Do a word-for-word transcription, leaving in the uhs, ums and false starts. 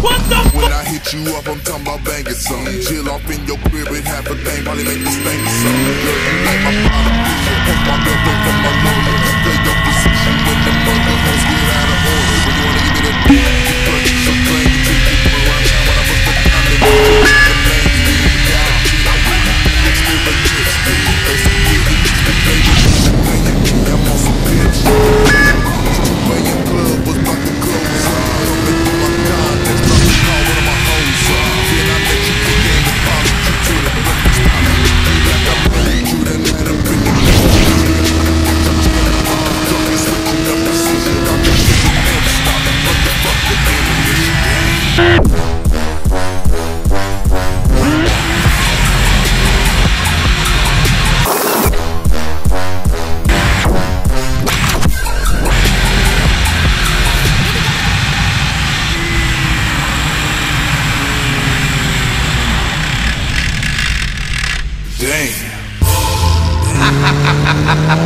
What the fuck? When I hit you up, I'm talking about banging something. Chill off in your crib with half a thing, probably make this thing something. Girl, you like my body, put my girl up from my lawyer. Play your position when the mother hoes get out of order. When you wanna give me that dick, you purchase some plane, you take it from around town when I bust the condom. The lane, you get it down. It's still a good stick. That's a good bitch, the baby. I'm on some bitch. Playing club was about to close up. Coming through my contacts, about to call one of my hoes up. Then I let you get in the box, you to the breakfast stop. You like I played you the night up in the talking, switching up precision. I'm just shit never stop. Motherfucker, ammunition. Damn.